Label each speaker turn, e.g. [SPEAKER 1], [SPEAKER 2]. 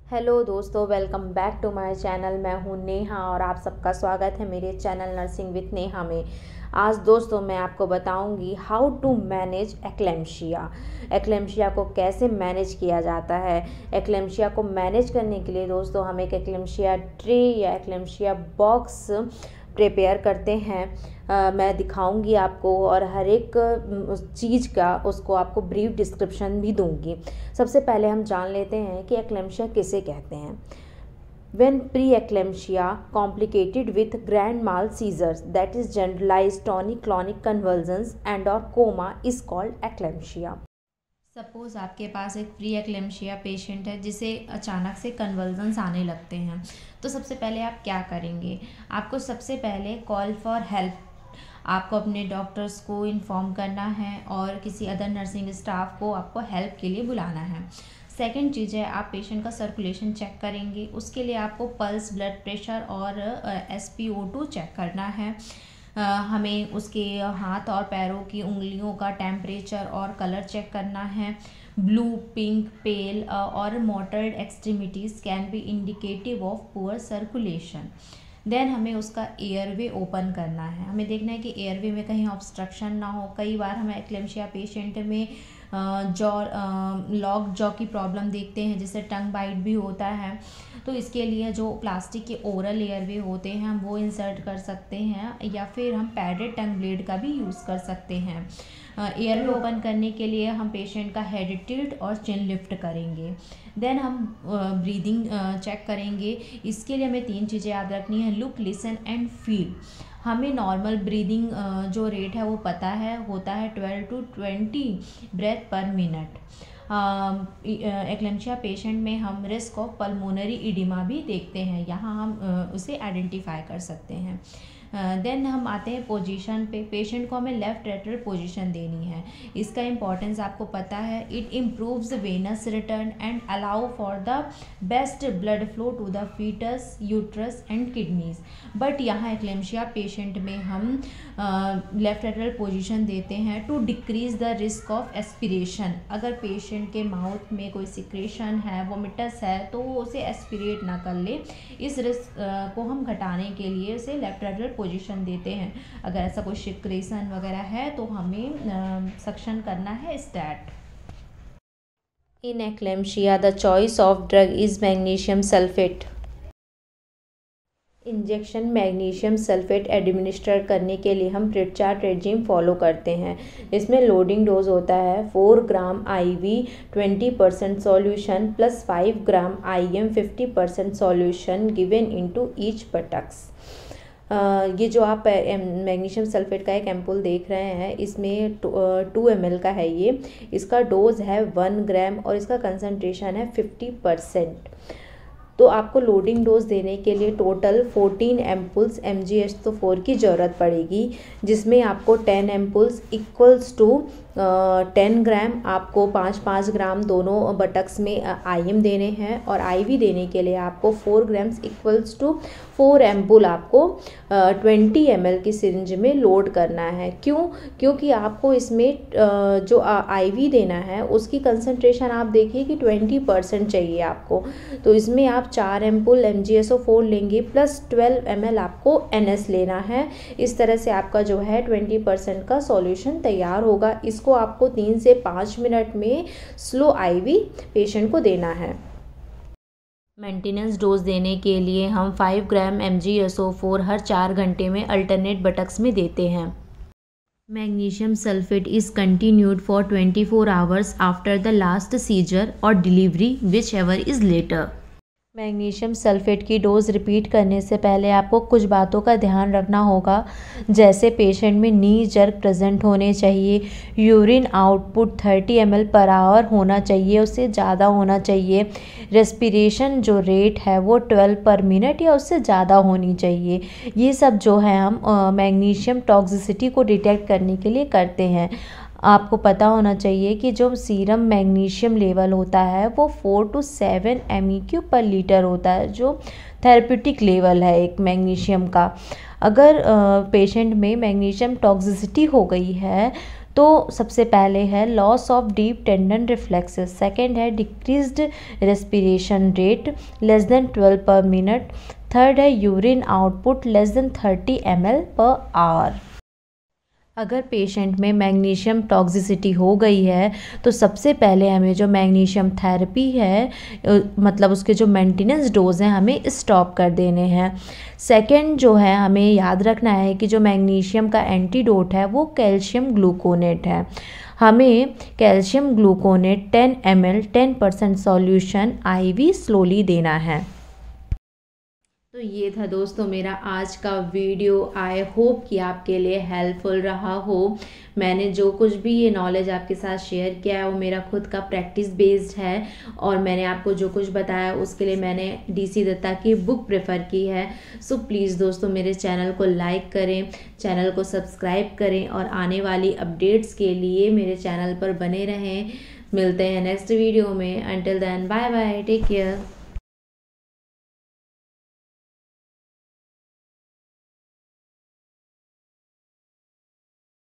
[SPEAKER 1] Hello दोस्तों, welcome back to my channel. मैं हूं नेहा और आप सबका स्वागत है मेरे चैनल नर्सिंग विद नेहा में। आज दोस्तों मैं आपको बताऊंगी how to manage eclampsia. Eclampsia को कैसे मैनेज किया जाता है। एक्लेम्शिया को मैनेज करने के लिए दोस्तों हम एक एक्लेम्शिया ट्रे या एक्लेम्शिया बॉक्स प्रिपेयर करते हैं। मैं दिखाऊंगी आपको और हर एक चीज़ का उसको आपको ब्रीफ डिस्क्रिप्शन भी दूंगी। सबसे पहले हम जान लेते हैं कि एक्लेम्शिया किसे कहते हैं। When pre-eclampsia complicated with grand mal seizures, that is generalized tonic-clonic convulsions and or coma is called eclampsia. Suppose आपके पास एक प्री एक्लेम्शिया पेशेंट है जिसे अचानक से कन्वर्जन्स आने लगते हैं, तो सबसे पहले आप क्या करेंगे। आपको सबसे पहले कॉल फॉर हेल्प, आपको अपने डॉक्टर्स को इन्फॉर्म करना है और किसी अदर नर्सिंग स्टाफ को आपको हेल्प के लिए बुलाना है। सेकंड चीज़ है, आप पेशेंट का सर्कुलेशन चेक करेंगे। उसके लिए आपको पल्स, ब्लड प्रेशर और SpO2 चेक करना है। हमें उसके हाथ और पैरों की उंगलियों का टेम्परेचर और कलर चेक करना है। ब्लू, पिंक, पेल और mottled extremities can be indicative of poor circulation. Then हमें उसका एयरवे ओपन करना है। हमें देखना है कि एयरवे में कहीं ऑब्स्ट्रक्शन ना हो। कई बार हमें एक्लेम्शिया पेशेंट में लॉक जॉ की प्रॉब्लम देखते हैं, जिससे टंग बाइट भी होता है। तो इसके लिए जो प्लास्टिक के ओरल एयरवे होते हैं हम वो इंसर्ट कर सकते हैं, या फिर हम पैडेड टंग ब्लेड का भी यूज़ कर सकते हैं। एयरवे ओपन करने के लिए हम पेशेंट का हेड टिल्ट और चिन लिफ्ट करेंगे। देन हम ब्रीदिंग चेक करेंगे। इसके लिए हमें 3 चीज़ें याद रखनी है: लुक, लिसन एंड फील। हमें नॉर्मल ब्रीदिंग जो रेट है वो पता है, होता है 12 to 20 breath per minute. Eclampsia patient में हम रिस्क ऑफ पल्मोनरी इडिमा भी देखते हैं, यहाँ हम उसे आइडेंटिफाई कर सकते हैं। देन हम आते हैं पोजीशन पे। पेशेंट को हमें लेफ़्ट लेटरल पोजीशन देनी है। इसका इम्पॉर्टेंस आपको पता है। It improves venous return and allow for the best blood flow to the foetus, uterus and kidneys. But यहाँ एक्लेम्शिया पेशेंट में हम लेफ़्ट लेटरल पोजीशन देते हैं to decrease the risk of aspiration. अगर पेशेंट के माउथ में कोई secretion है, वोमिटस है, तो वो उसे एस्पिरेट ना कर ले। इस रिस्क को हम घटाने के लिए उसे लेफ़्ट लेटरल पोजीशन देते हैं। अगर ऐसा कोई सिक्रेशन वगैरह है तो हमें सक्शन करना है stat. In eclampsia the choice of drug is magnesium sulphate. Injection magnesium sulphate administer करने के लिए हम प्रिटचार्ट रेजिम फॉलो करते हैं। इसमें लोडिंग डोज होता है 4 gram IV 20% solution plus 5 gram IM 50% solution given into each buttocks. ये जो आप मैग्नीशियम सल्फेट का एक एम्पुल देख रहे हैं, इसमें 2 ml का है। ये इसका डोज है 1 ग्राम और इसका कंसंट्रेशन है 50%। तो आपको लोडिंग डोज देने के लिए टोटल 14 एम्पुल्स MgH4 की ज़रूरत पड़ेगी, जिसमें आपको 10 एम्पुल्स इक्वल्स टू 10 ग्राम, आपको 5-5 ग्राम दोनों बटक्स में IM देने हैं, और IV देने के लिए आपको 4 ग्राम्स इक्वल्स टू 4 एम्पुल आपको 20 ml की सिरिंज में लोड करना है। क्योंकि आपको इसमें जो IV देना है उसकी कंसंट्रेशन आप देखिए कि 20% चाहिए आपको। तो इसमें आप 4 एम्पुल MgSO4 लेंगे प्लस 12 ml आपको NS लेना है। इस तरह से आपका जो है 20% का सॉल्यूशन तैयार होगा। इसको आपको 3 से 5 मिनट में स्लो IV पेशेंट को देना है। मेंटेनेंस डोज देने के लिए हम 5 ग्राम MgSO4 हर 4 घंटे में अल्टरनेट बटक्स में देते हैं। Magnesium sulphate is continued for 24 hours after the last seizure और delivery whichever is later. Magnesium sulphate की डोज़ रिपीट करने से पहले आपको कुछ बातों का ध्यान रखना होगा, जैसे पेशेंट में नी जर्क प्रेजेंट होने चाहिए, urine output 30 ml per hour होना चाहिए, उससे ज़्यादा होना चाहिए, रेस्पिरेशन जो रेट है वो 12 पर मिनट या उससे ज़्यादा होनी चाहिए। ये सब जो है हम मैग्नीशियम टॉक्सिसिटी को डिटेक्ट करने के लिए करते हैं। आपको पता होना चाहिए कि जो सीरम मैग्नीशियम लेवल होता है वो 4 to 7 MEQ पर लीटर होता है, जो थेरेप्यूटिक लेवल है एक मैग्नीशियम का। अगर पेशेंट में मैग्नीशियम टॉक्सिसिटी हो गई है तो सबसे पहले है loss of deep tendon reflexes, second है decreased respiration rate less than 12 per minute, third है urine output less than 30 ml per hour. अगर पेशेंट में मैग्नीशियम टॉक्सिसिटी हो गई है तो सबसे पहले हमें जो मैग्नीशियम थेरेपी है मतलब उसके जो मेंटेनेंस डोज हैं हमें स्टॉप कर देने हैं। सेकंड जो है हमें याद रखना है कि जो मैग्नीशियम का एंटीडोट है वो कैल्शियम ग्लूकोनेट है। हमें calcium gluconate 10 ml 10% solution IV slowly देना है। तो ये था दोस्तों मेरा आज का वीडियो। आई होप कि आपके लिए हेल्पफुल रहा हो। मैंने जो कुछ भी ये नॉलेज आपके साथ शेयर किया है वो मेरा खुद का प्रैक्टिस बेस्ड है और मैंने आपको जो कुछ बताया उसके लिए मैंने DC दत्ता की बुक प्रेफर की है। सो प्लीज़ दोस्तों मेरे चैनल को लाइक करें, चैनल को सब्सक्राइब करें और आने वाली अपडेट्स के लिए मेरे चैनल पर बने रहें। मिलते हैं नेक्स्ट वीडियो में। Until then bye bye, take care.